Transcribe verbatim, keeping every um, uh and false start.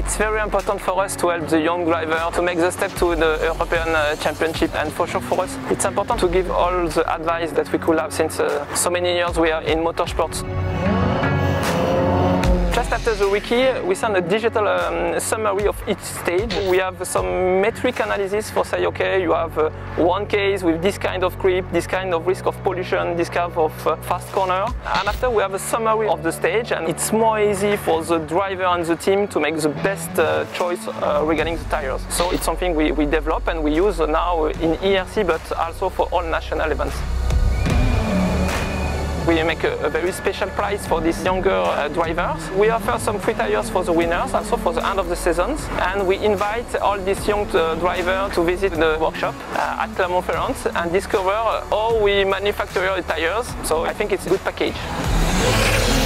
It's very important for us to help the young driver to make the step to the European uh, Championship, and for sure for us it's important to give all the advice that we could have since uh, so many years we are in motorsports. Just after the wiki, we send a digital um, summary of each stage. We have some metric analysis for say, okay, you have uh, one case with this kind of grip, this kind of risk of pollution, this kind of uh, fast corner. And after we have a summary of the stage, and it's more easy for the driver and the team to make the best uh, choice uh, regarding the tires. So it's something we, we develop and we use now in E R C, but also for all national events. We make a, a very special price for these younger uh, drivers. We offer some free tires for the winners, also for the end of the seasons. And we invite all these young uh, drivers to visit the workshop uh, at Clermont-Ferrand and discover how we manufacture the tires. So I think it's a good package.